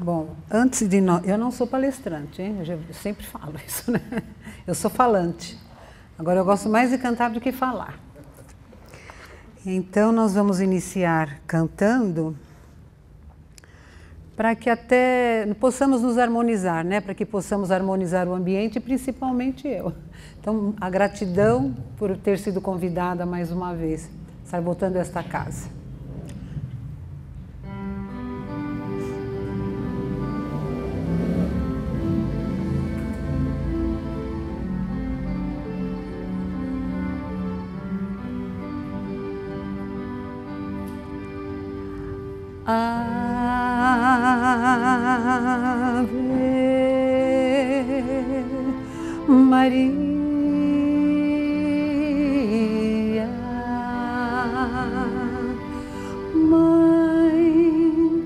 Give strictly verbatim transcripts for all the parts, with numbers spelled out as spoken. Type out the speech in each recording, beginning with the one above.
Bom, antes de nós... Eu não sou palestrante, hein? Eu, já, eu sempre falo isso, né? Eu sou falante. Agora, eu gosto mais de cantar do que falar. Então, nós vamos iniciar cantando para que até possamos nos harmonizar, né? Para que possamos harmonizar o ambiente, principalmente eu. Então, a gratidão por ter sido convidada mais uma vez, estar voltando a esta casa. Ave Maria, Mãe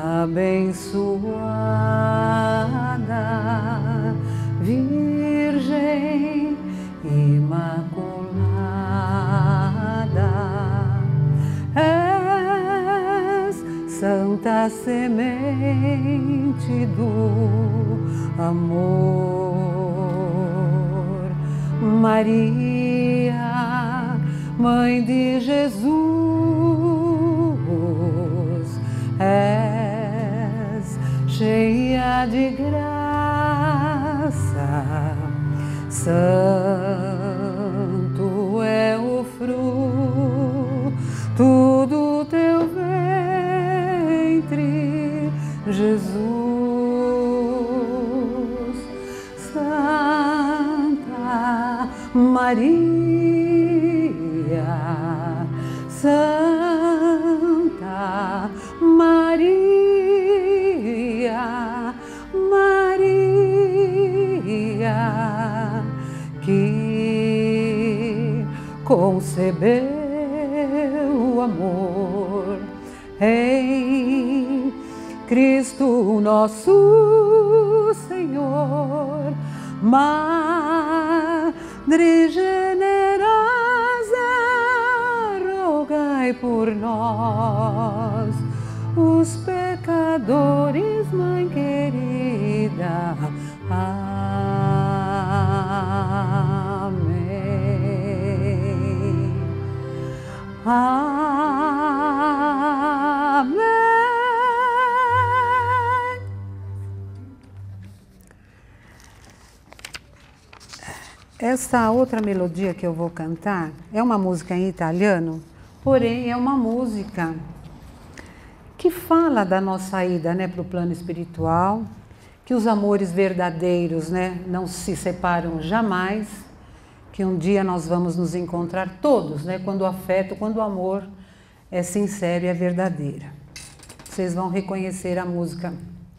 abençoada, Virgem Imaculada, Santa semente do amor, Maria, Mãe de Jesus, és cheia de graça, santo é o fruto do teu ventre, Jesus. Santa Maria, Santa Maria, Maria, que concebeu o amor em Cristo nosso Senhor, Madre generosa, rogai por nós, os pecadores, Mãe querida. Amém. Amém. Essa outra melodia que eu vou cantar é uma música em italiano, porém é uma música que fala da nossa ida, né, para o plano espiritual, que os amores verdadeiros, né, não se separam jamais, que um dia nós vamos nos encontrar todos, né, quando o afeto, quando o amor é sincero e é verdadeiro. Vocês vão reconhecer a música.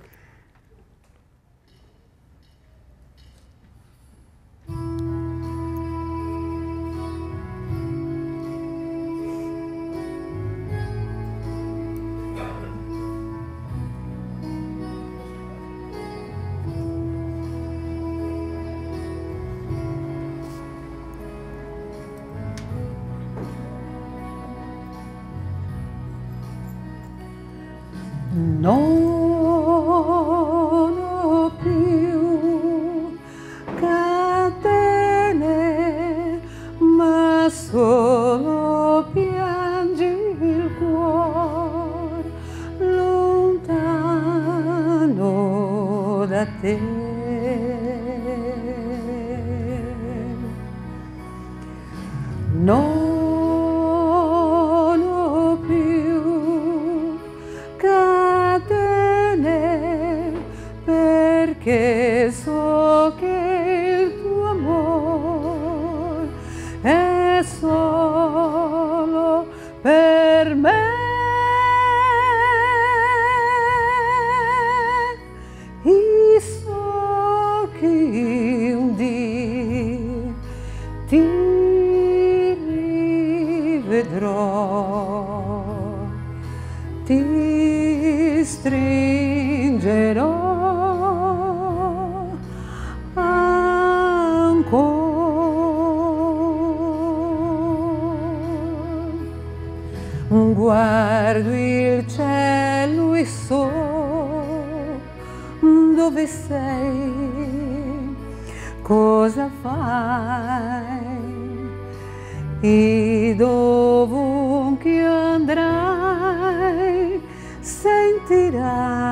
Non ho più catene, ma solo piangi il cuore lontano da te. Non che so che il tuo amor è solo per me. E so che un dì ti rivedrò, ti stringerò guardo il cielo e so pois sei cosa fai, e dovunque andrai sentirai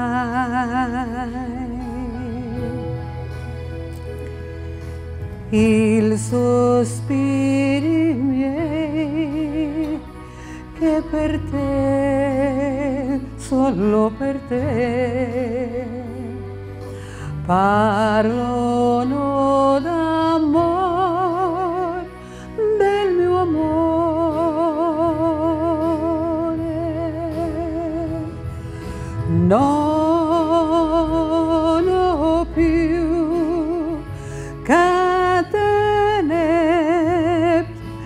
il sospiri miei che per te, solo per te, parlano d'amor, del mio amore. Non ho più catene,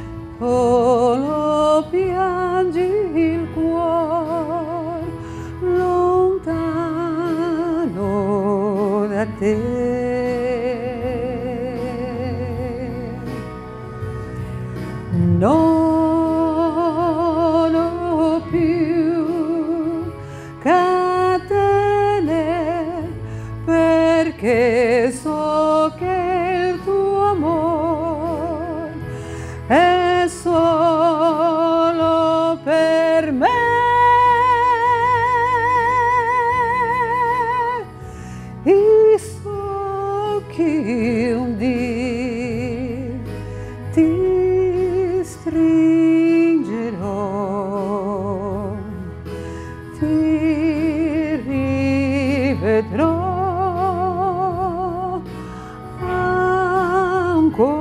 solo piangi il cuore lontano da te. Non ho più catene, perché so che il tuo amore è solo per me. E so che un dì ti stringerò, ti rivedrò ancora.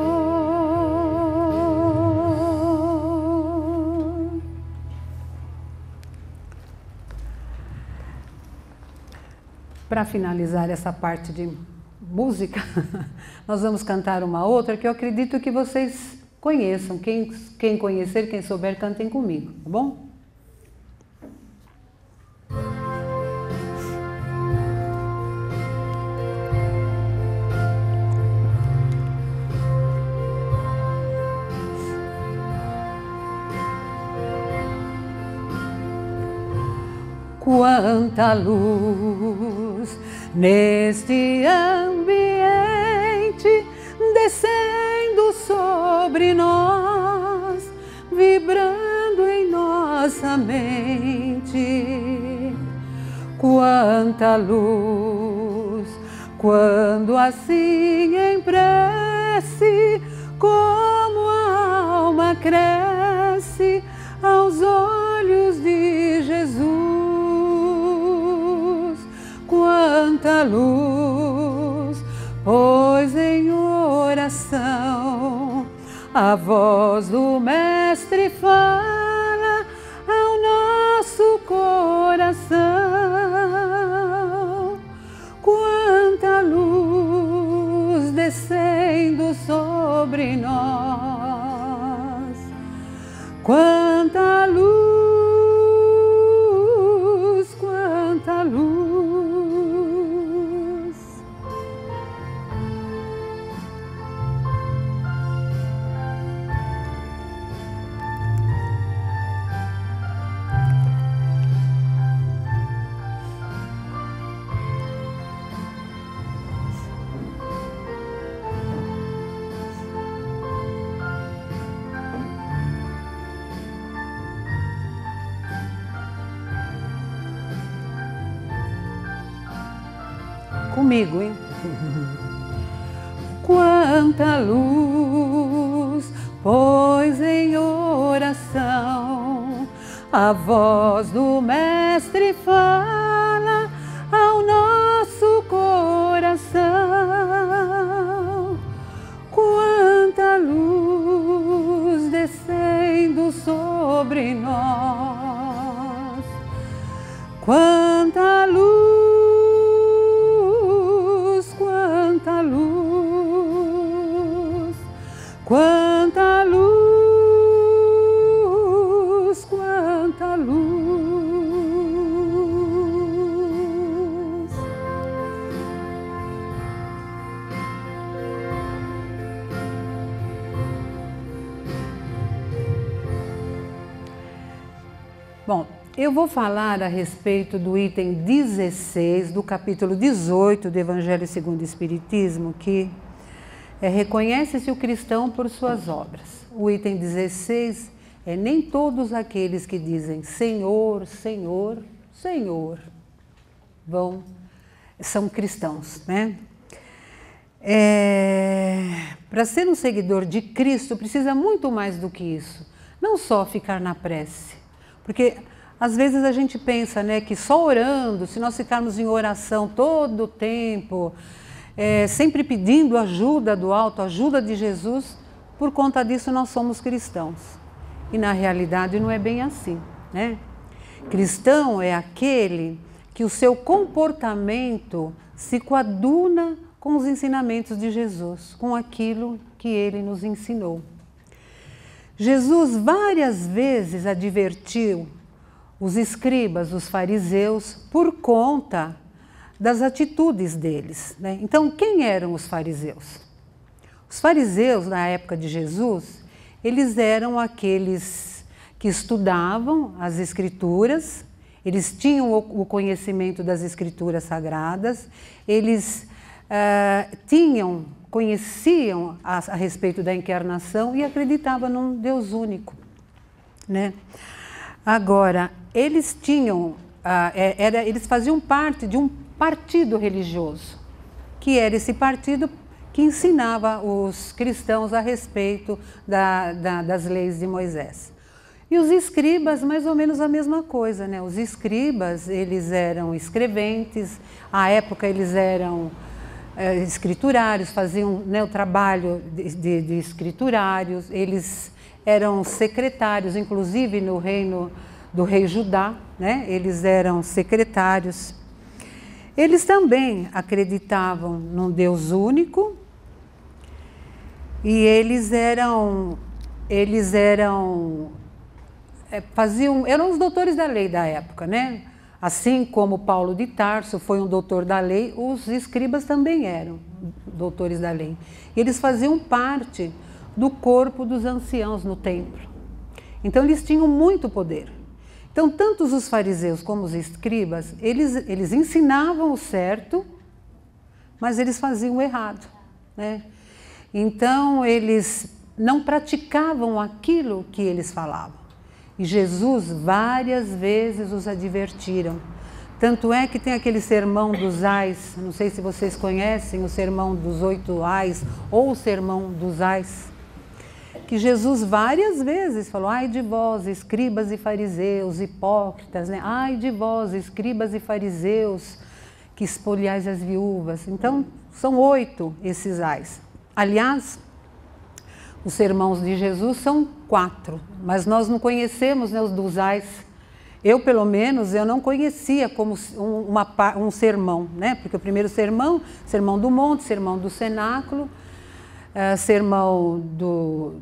Para finalizar essa parte de música, nós vamos cantar uma outra que eu acredito que vocês conheçam. Quem, quem conhecer, quem souber, cantem comigo, tá bom? Quanta luz neste ambiente, descendo sobre nós, vibrando em nossa mente. Quanta luz, quando assim em prece, como a alma cresce aos olhos de Jesus. Quanta luz, pois em oração a voz do Mestre fala ao nosso coração. Quanta luz descendo sobre nós, quanta luz, quanta luz. Comigo, hein? Quanta luz, pois em oração a voz do Mestre fala ao nosso coração. Quanta luz descendo sobre nós, quanta luz, quanta luz, quanta luz, quanta luz. Eu vou falar a respeito do item dezesseis, do capítulo dezoito do Evangelho segundo o Espiritismo, que é, reconhece-se o cristão por suas obras. O item dezesseis é: nem todos aqueles que dizem Senhor, Senhor, Senhor, vão, são cristãos, né? É, para ser um seguidor de Cristo, precisa muito mais do que isso. Não só ficar na prece, porque às vezes a gente pensa, né, que só orando, se nós ficarmos em oração todo o tempo, é, sempre pedindo ajuda do alto, ajuda de Jesus, por conta disso nós somos cristãos. E na realidade não é bem assim, né? Cristão é aquele que o seu comportamento se coaduna com os ensinamentos de Jesus, com aquilo que ele nos ensinou. Jesus várias vezes advertiu os escribas, os fariseus, por conta das atitudes deles, né? Então, quem eram os fariseus? Os fariseus, na época de Jesus, eles eram aqueles que estudavam as Escrituras, eles tinham o conhecimento das Escrituras Sagradas, eles uh, tinham, conheciam a, a respeito da encarnação e acreditavam num Deus único, né? Agora, eles tinham, uh, era, eles faziam parte de um partido religioso, que era esse partido que ensinava os cristãos a respeito da, da, das leis de Moisés. E os escribas, mais ou menos a mesma coisa, né? Os escribas, eles eram escreventes, à época eles eram é, escriturários, faziam, né, o trabalho de, de, de escriturários, eles eram secretários, inclusive no reino do rei Judá, né? Eles eram secretários. Eles também acreditavam num Deus único e eles eram, eles eram, faziam, eram os doutores da lei da época, né? Assim como Paulo de Tarso foi um doutor da lei, os escribas também eram doutores da lei. E eles faziam parte do corpo dos anciãos no templo. Então eles tinham muito poder. Então, tanto os fariseus como os escribas, eles, eles ensinavam o certo, mas eles faziam o errado, né? Então, eles não praticavam aquilo que eles falavam. E Jesus várias vezes os advertiram. Tanto é que tem aquele sermão dos ais, não sei se vocês conhecem o sermão dos oito ais ou o sermão dos ais, que Jesus várias vezes falou: ai de vós, escribas e fariseus, hipócritas, né? Ai de vós, escribas e fariseus, que espoliais as viúvas. Então, são oito esses ais. Aliás, os sermãos de Jesus são quatro, mas nós não conhecemos, né, os dos ais. Eu, pelo menos, eu não conhecia como um, uma, um sermão, né? Porque o primeiro sermão, sermão do monte, sermão do cenáculo, Uh, sermão do,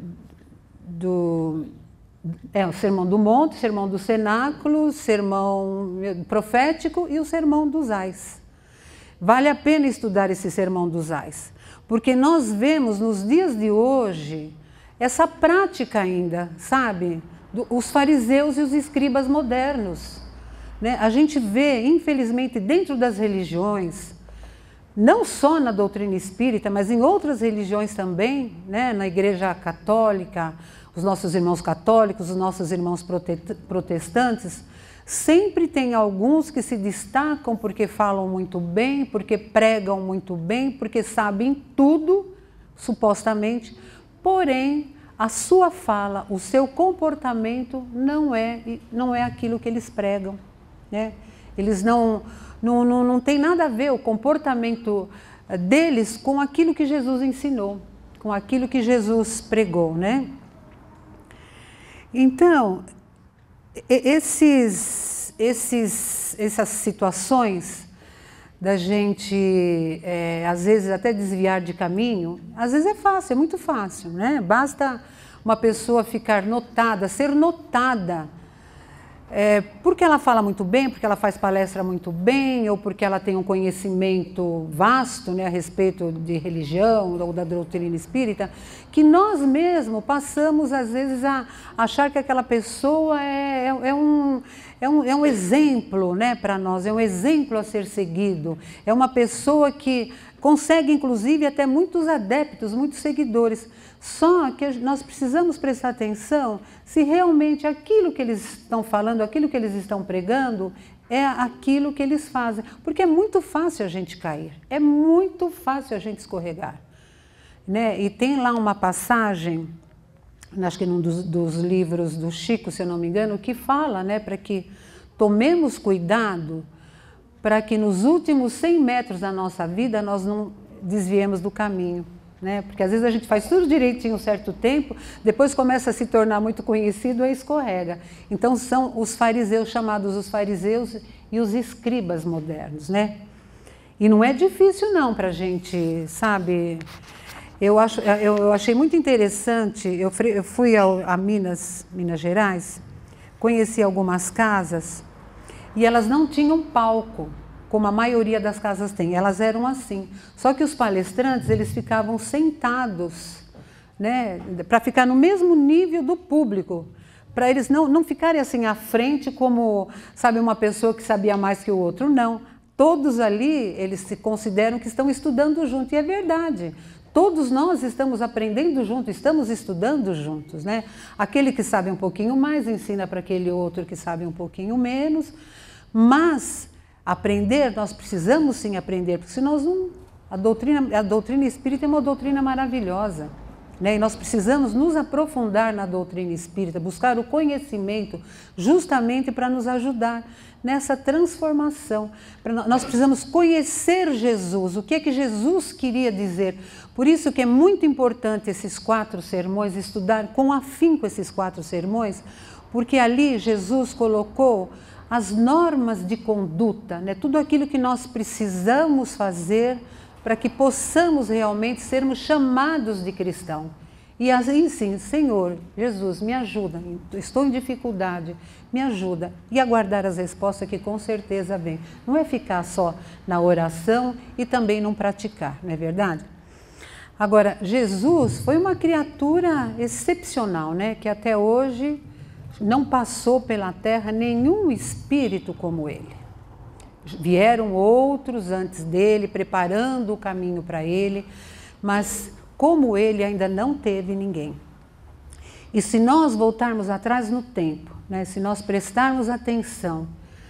do é, o sermão do monte, sermão do cenáculo, sermão profético e o sermão dos ais. Vale a pena estudar esse sermão dos ais, porque nós vemos nos dias de hoje essa prática ainda, sabe? Do, os fariseus e os escribas modernos, né? A gente vê, infelizmente, dentro das religiões, não só na doutrina espírita, mas em outras religiões também, né? Na Igreja Católica, os nossos irmãos católicos, os nossos irmãos protestantes, sempre tem alguns que se destacam porque falam muito bem, porque pregam muito bem, porque sabem tudo, supostamente, porém, a sua fala, o seu comportamento não é, não é aquilo que eles pregam, né? Eles não... Não, não, não tem nada a ver o comportamento deles com aquilo que Jesus ensinou, com aquilo que Jesus pregou, né? Então, esses, esses, essas situações da gente, é, às vezes, até desviar de caminho, às vezes é fácil, é muito fácil, né? Basta uma pessoa ficar notada, ser notada, É, porque ela fala muito bem, porque ela faz palestra muito bem, ou porque ela tem um conhecimento vasto, né, a respeito de religião ou da doutrina espírita, que nós mesmos passamos, às vezes, a achar que aquela pessoa é, é, é, um, é um, é um exemplo, né, para nós, é um exemplo a ser seguido. É uma pessoa que consegue, inclusive, até muitos adeptos, muitos seguidores. Só que nós precisamos prestar atenção se realmente aquilo que eles estão falando, aquilo que eles estão pregando, é aquilo que eles fazem. Porque é muito fácil a gente cair, é muito fácil a gente escorregar. Né? E tem lá uma passagem, acho que num dos, dos livros do Chico, se eu não me engano, que fala, né, para que tomemos cuidado para que nos últimos cem metros da nossa vida nós não desviemos do caminho. Né? Porque às vezes a gente faz tudo direitinho um certo tempo, depois começa a se tornar muito conhecido e escorrega. Então são os fariseus, chamados os fariseus e os escribas modernos. Né? E não é difícil não para a gente, sabe... Eu, acho, eu, eu achei muito interessante, eu, eu fui ao, a Minas, Minas Gerais, conheci algumas casas e elas não tinham palco, como a maioria das casas tem, elas eram assim. Só que os palestrantes, eles ficavam sentados, né, para ficar no mesmo nível do público, para eles não, não ficarem assim à frente como, sabe, uma pessoa que sabia mais que o outro, não. Todos ali, eles se consideram que estão estudando junto, e é verdade. Todos nós estamos aprendendo juntos, estamos estudando juntos, né? Aquele que sabe um pouquinho mais ensina para aquele outro que sabe um pouquinho menos, mas aprender, nós precisamos sim aprender, porque senão não, a, doutrina, a doutrina espírita é uma doutrina maravilhosa, né? E nós precisamos nos aprofundar na doutrina espírita, buscar o conhecimento justamente para nos ajudar nessa transformação. Nós precisamos conhecer Jesus, o que é que Jesus queria dizer. Por isso que é muito importante esses quatro sermões, estudar com afinco esses quatro sermões, porque ali Jesus colocou as normas de conduta, né? Tudo aquilo que nós precisamos fazer para que possamos realmente sermos chamados de cristão. E assim, sim, Senhor, Jesus, me ajuda, estou em dificuldade, me ajuda. E aguardar as respostas que com certeza vêm. Não é ficar só na oração e também não praticar, não é verdade? Agora, Jesus foi uma criatura excepcional, né? Que até hoje não passou pela terra nenhum espírito como ele. Vieram outros antes dele, preparando o caminho para ele, mas como ele ainda não teve ninguém. E se nós voltarmos atrás no tempo, né, se nós prestarmos atenção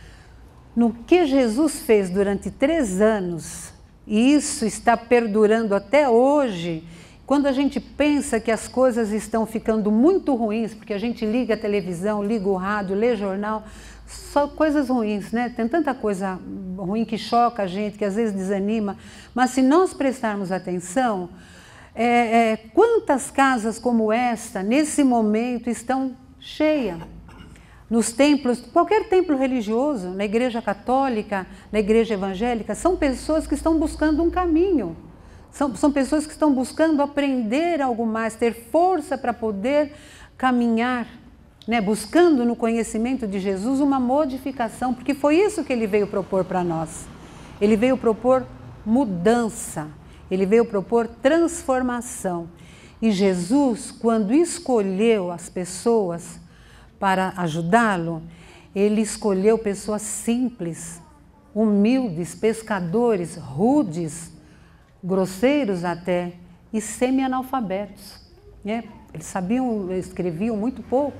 no que Jesus fez durante três anos, e isso está perdurando até hoje, quando a gente pensa que as coisas estão ficando muito ruins, porque a gente liga a televisão, liga o rádio, lê jornal, só coisas ruins, né? Tem tanta coisa ruim que choca a gente, que às vezes desanima, mas se nós prestarmos atenção, é, é, quantas casas como esta, nesse momento, estão cheias? Nos templos, qualquer templo religioso, na igreja católica, na igreja evangélica, são pessoas que estão buscando um caminho. São, são pessoas que estão buscando aprender algo mais, ter força para poder caminhar, né? Buscando no conhecimento de Jesus uma modificação, porque foi isso que ele veio propor para nós. Ele veio propor mudança, ele veio propor transformação. E Jesus, quando escolheu as pessoas para ajudá-lo, ele escolheu pessoas simples, humildes, pescadores, rudes, grosseiros até, e semi-analfabetos. Né? Eles sabiam, escreviam muito pouco,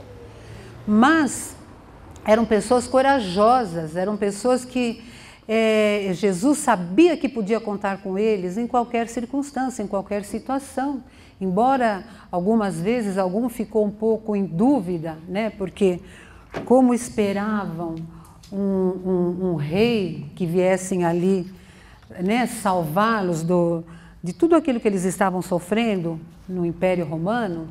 mas eram pessoas corajosas, eram pessoas que é, Jesus sabia que podia contar com eles em qualquer circunstância, em qualquer situação. Embora algumas vezes algum ficou um pouco em dúvida, né? Porque como esperavam um, um, um rei que viessem ali, né, salvá-los do, de tudo aquilo que eles estavam sofrendo no Império Romano,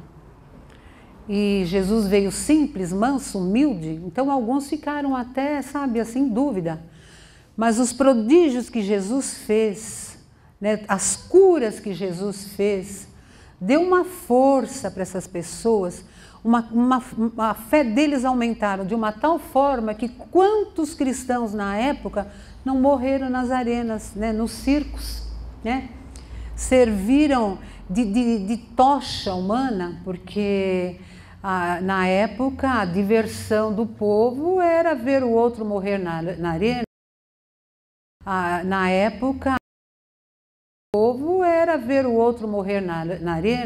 e Jesus veio simples, manso, humilde, então alguns ficaram até, sabe, assim, em dúvida. Mas os prodígios que Jesus fez, né, as curas que Jesus fez, deu uma força para essas pessoas, uma, uma, a fé deles aumentaram de uma tal forma que quantos cristãos na época não morreram nas arenas, né, nos circos, né? Serviram de, de, de tocha humana, porque A, na época, a diversão do povo era ver o outro morrer na, na arena. A, na época, o povo era ver o outro morrer na, na arena.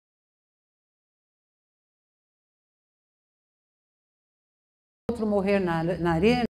Outro morrer na, na arena.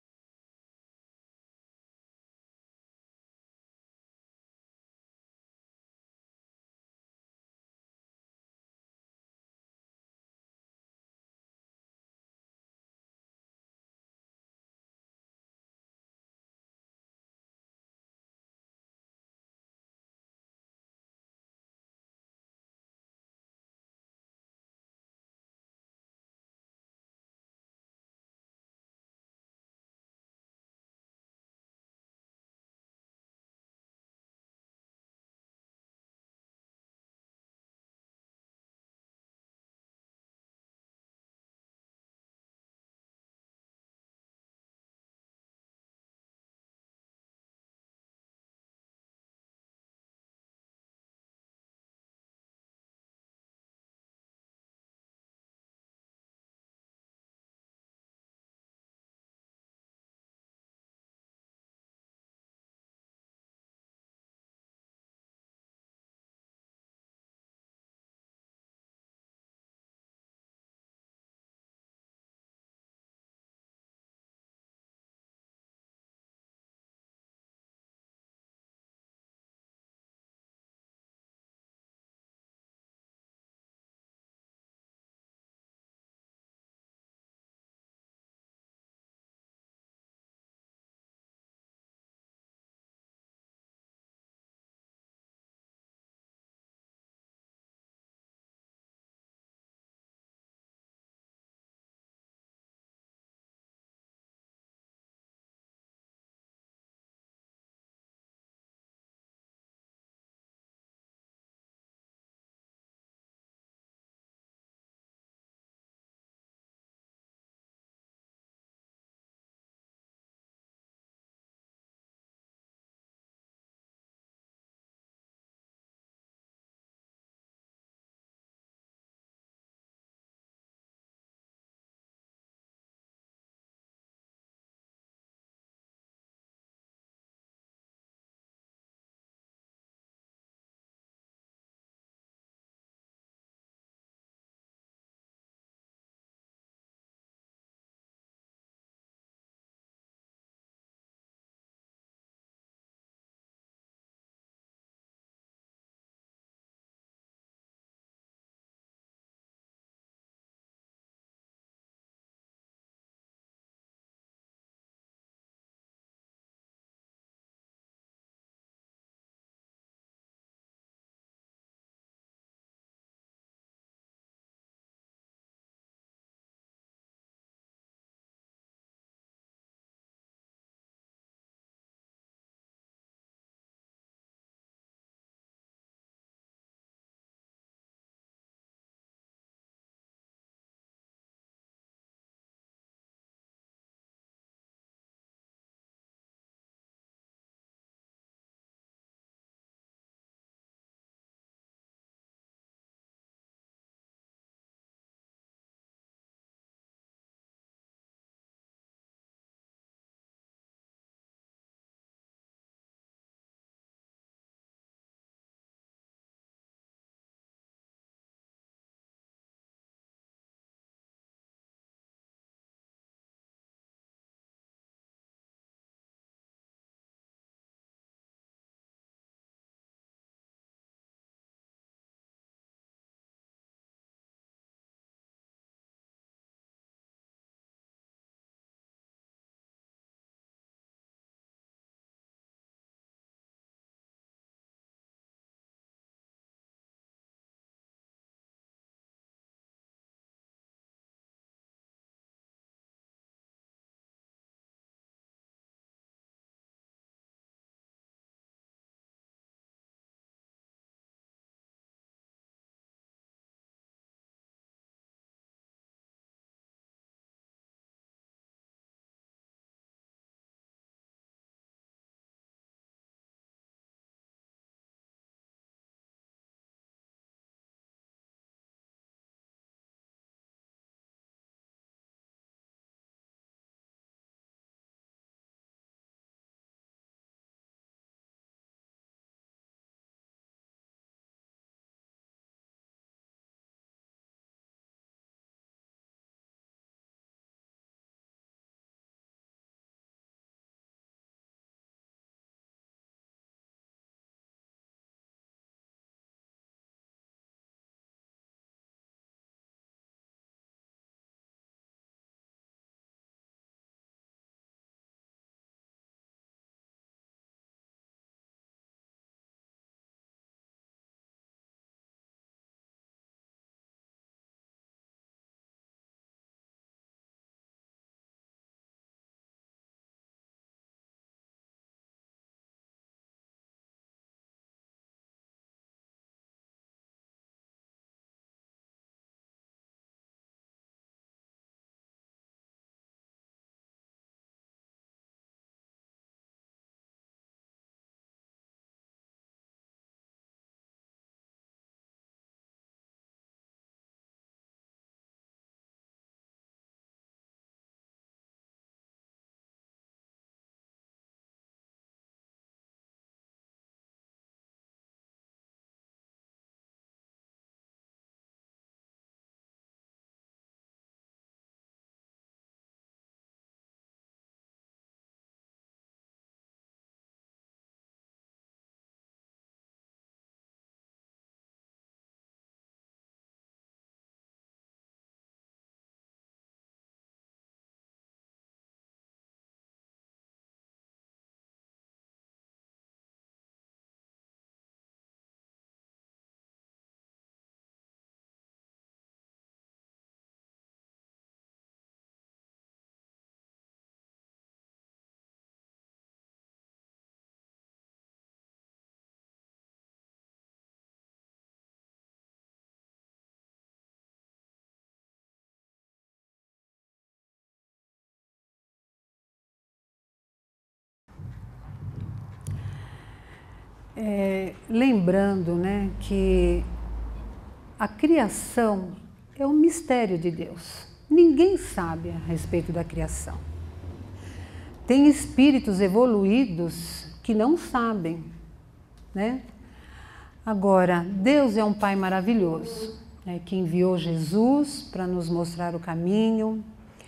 é, lembrando, né, que a criação é um mistério de Deus. Ninguém sabe a respeito da criação. Tem espíritos evoluídos que não sabem, né? Agora, Deus é um Pai maravilhoso, né, que enviou Jesus para nos mostrar o caminho.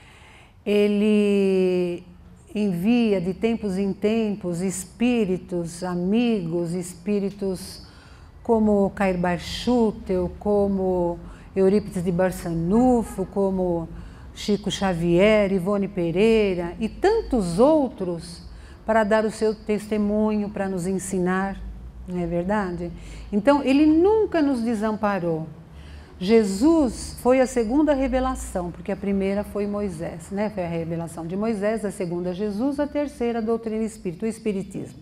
Ele envia de tempos em tempos espíritos amigos, espíritos como Cair Barchutel, como Eurípides de Barçanufo, como Chico Xavier, Ivone Pereira e tantos outros para dar o seu testemunho, para nos ensinar, não é verdade? Então, ele nunca nos desamparou. Jesus foi a segunda revelação, porque a primeira foi Moisés, né? Foi a revelação de Moisés, a segunda Jesus, a terceira a doutrina espírita, o espiritismo.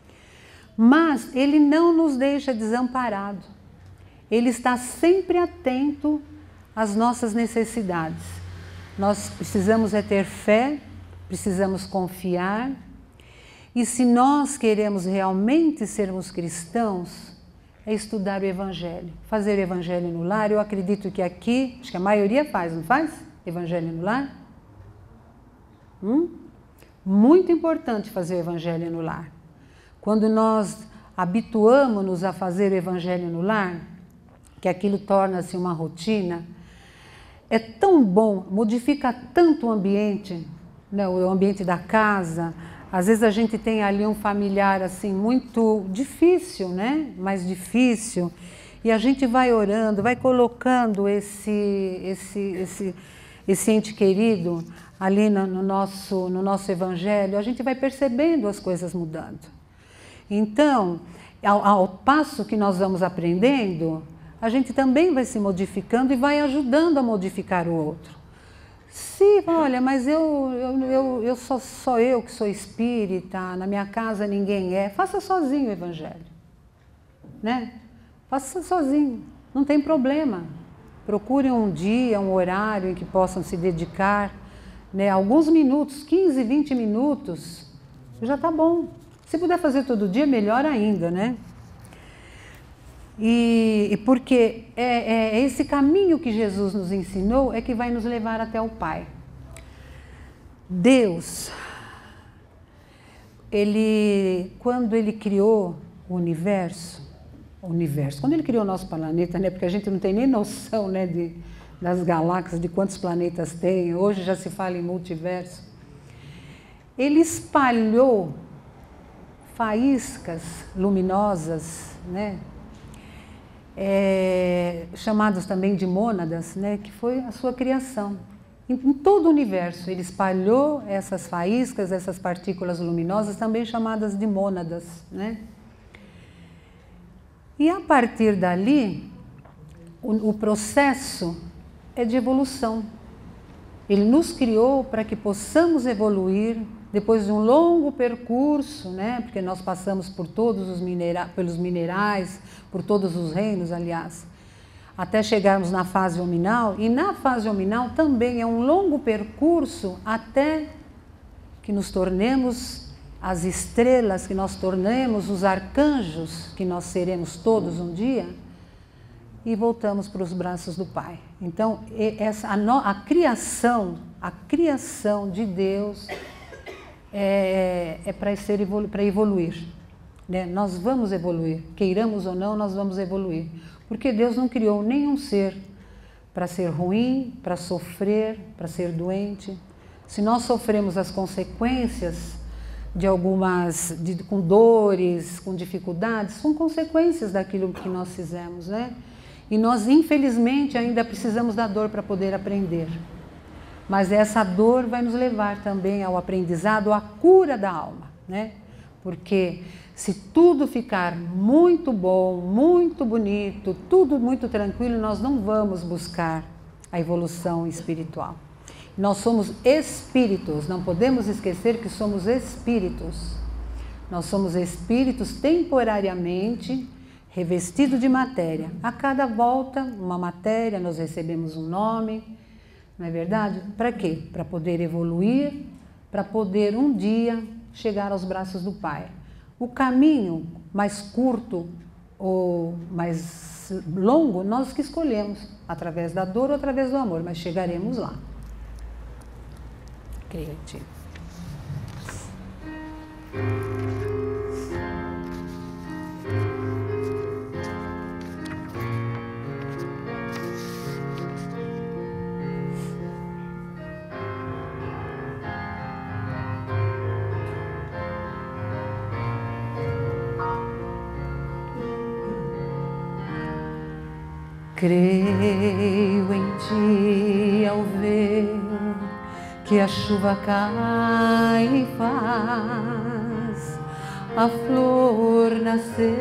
Mas ele não nos deixa desamparado. Ele está sempre atento às nossas necessidades. Nós precisamos é ter fé, precisamos confiar. E se nós queremos realmente sermos cristãos, é estudar o Evangelho. Fazer o Evangelho no lar. Eu acredito que aqui, acho que a maioria faz, não faz? Evangelho no lar? Hum? Muito importante fazer o Evangelho no lar. Quando nós habituamos-nos a fazer o Evangelho no lar, que aquilo torna-se uma rotina, é tão bom, modifica tanto o ambiente, né, o ambiente da casa. Às vezes a gente tem ali um familiar assim muito difícil, né? Mais difícil. E a gente vai orando, vai colocando esse, esse, esse, esse ente querido ali no, no, nosso, no nosso Evangelho, a gente vai percebendo as coisas mudando. Então, ao, ao passo que nós vamos aprendendo, a gente também vai se modificando e vai ajudando a modificar o outro. Sim, olha, mas eu, eu, eu, eu sou só eu que sou espírita, na minha casa ninguém é. Faça sozinho o Evangelho, né? Faça sozinho, não tem problema. Procure um dia, um horário em que possam se dedicar, né? Alguns minutos, quinze, vinte minutos, já está bom. Se puder fazer todo dia, melhor ainda, né? E, e porque é, é esse caminho que Jesus nos ensinou é que vai nos levar até o Pai. Deus, ele, quando ele criou o universo, o universo, quando ele criou o nosso planeta, né, porque a gente não tem nem noção, né, de, das galáxias, de quantos planetas tem, hoje já se fala em multiverso, ele espalhou faíscas luminosas, né, É, chamados também de mônadas, né, que foi a sua criação. Em, em todo o universo, ele espalhou essas faíscas, essas partículas luminosas, também chamadas de mônadas, né? E a partir dali, o, o processo é de evolução. Ele nos criou para que possamos evoluir depois de um longo percurso, né? Porque nós passamos por todos os minera- pelos minerais, por todos os reinos, aliás, até chegarmos na fase hominal. E na fase hominal também é um longo percurso até que nos tornemos as estrelas, que nós tornemos os arcanjos, que nós seremos todos um dia, e voltamos para os braços do Pai. Então, essa, a, no, a criação, a criação de Deus é, é para ser evolu para evoluir, né? Nós vamos evoluir, queiramos ou não, nós vamos evoluir, porque Deus não criou nenhum ser para ser ruim, para sofrer, para ser doente. Se nós sofremos as consequências de algumas, de, com dores, com dificuldades, são consequências daquilo que nós fizemos, né? E nós, infelizmente, ainda precisamos da dor para poder aprender. Mas essa dor vai nos levar também ao aprendizado, à cura da alma, né? Porque se tudo ficar muito bom, muito bonito, tudo muito tranquilo, nós não vamos buscar a evolução espiritual. Nós somos espíritos, não podemos esquecer que somos espíritos. Nós somos espíritos temporariamente revestidos de matéria. A cada volta, uma matéria, nós recebemos um nome, não é verdade? Para quê? Para poder evoluir, para poder um dia chegar aos braços do Pai. O caminho mais curto ou mais longo, nós que escolhemos, através da dor ou através do amor, mas chegaremos lá. Creio em Ti. Creio em Ti ao ver que a chuva cai e faz a flor nascer.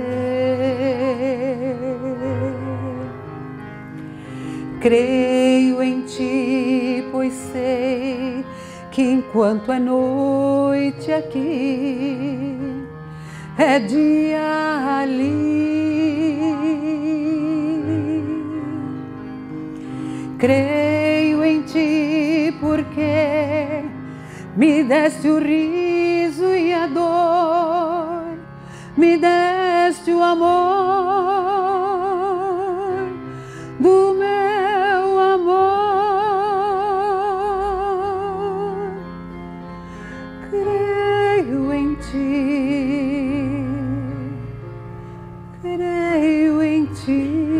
Creio em Ti, pois sei que enquanto é noite aqui, é dia ali. Creio em Ti porque me deste o riso e a dor, me deste o amor do meu amor. Creio em Ti, creio em Ti.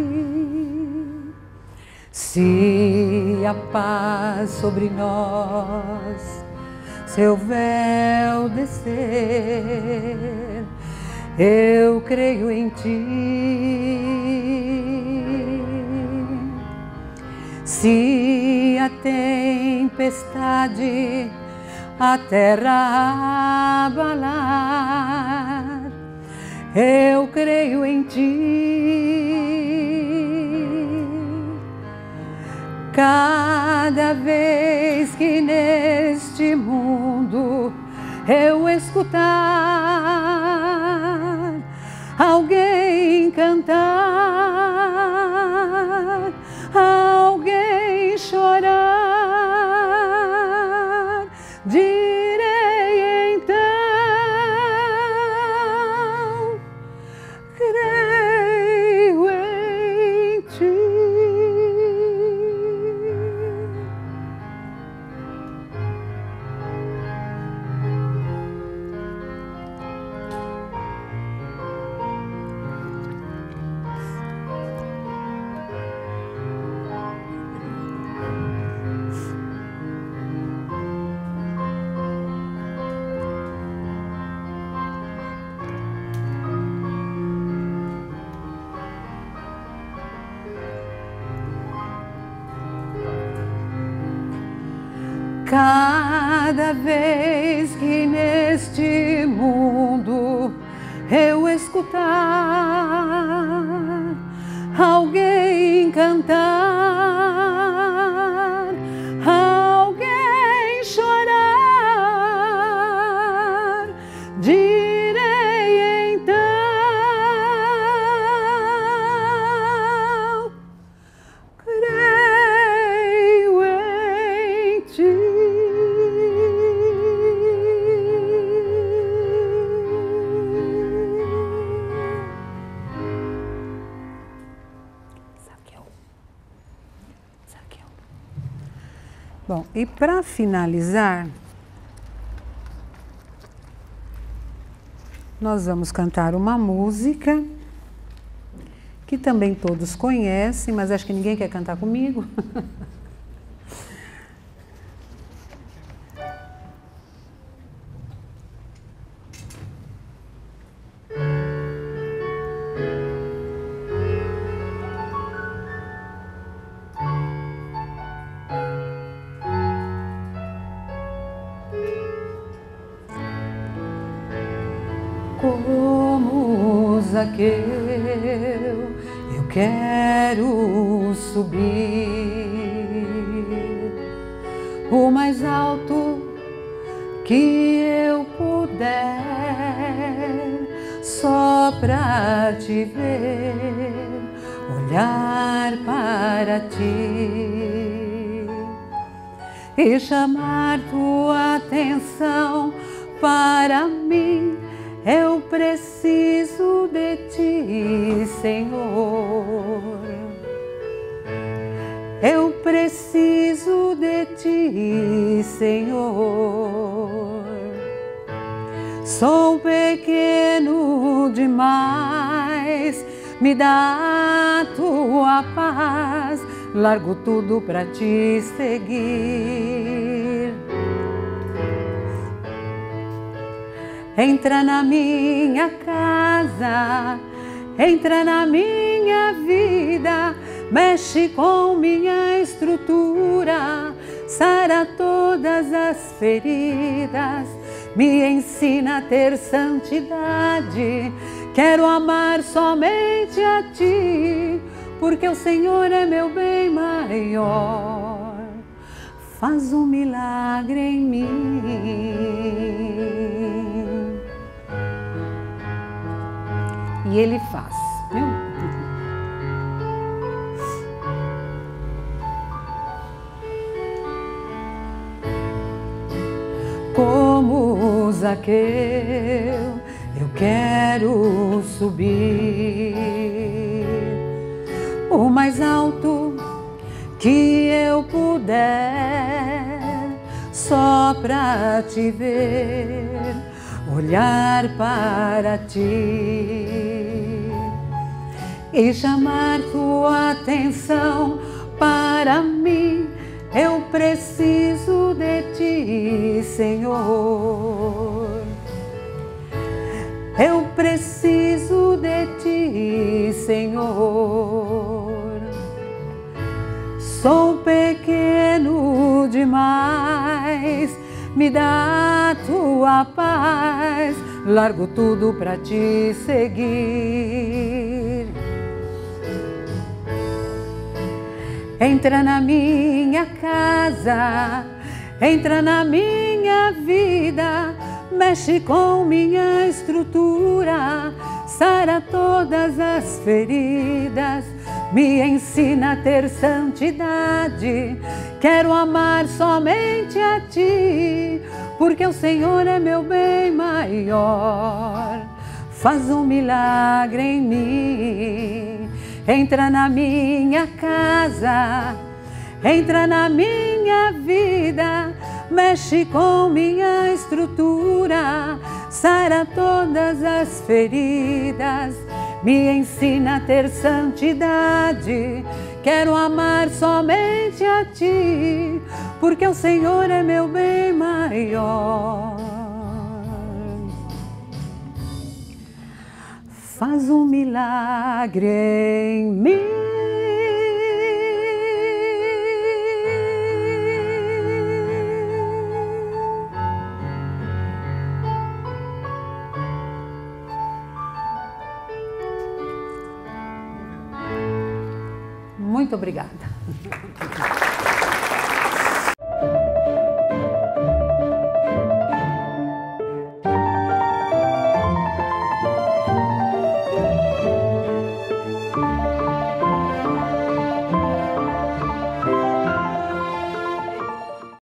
Se a paz sobre nós, seu véu descer, eu creio em Ti. Se a tempestade a terra abalar, eu creio em Ti. Cada vez que neste mundo eu escutar alguém cantar, alguém chorar, direi então, creio em Ti. Cada vez que neste mundo eu escutar alguém cantar, alguém chorar, direi então, creio em Ti. Bom, e para finalizar, nós vamos cantar uma música que também todos conhecem, mas acho que ninguém quer cantar comigo. Como Zaqueu, eu quero subir o mais alto que eu puder, só pra Te ver, olhar para Ti e chamar Tua atenção para mim. eu preciso de Ti, Senhor. Eu preciso de Ti, Senhor. Sou pequeno demais, me dá a Tua paz, largo tudo para Te seguir. Entra na minha casa, entra na minha vida, mexe com minha estrutura, sara todas as feridas, me ensina a ter santidade. Quero amar somente a Ti, porque o Senhor é meu bem maior. Faz um milagre em mim. E Ele faz, viu? Como Zaqueu, eu quero subir o mais alto que eu puder, só pra Te ver, olhar para Ti e chamar Tua atenção para mim. Eu preciso de Ti, Senhor. Eu preciso de Ti, Senhor. Sou pequeno demais, me dá a Tua paz, largo tudo para Te seguir. Entra na minha casa, entra na minha vida, mexe com minha estrutura, sara todas as feridas, me ensina a ter santidade. Quero amar somente a Ti, porque o Senhor é meu bem maior. Faz um milagre em mim. Entra na minha casa, entra na minha vida, mexe com minha estrutura, sara todas as feridas, me ensina a ter santidade. Quero amar somente a Ti, porque o Senhor é meu bem maior. Faz um milagre em mim. Muito obrigada.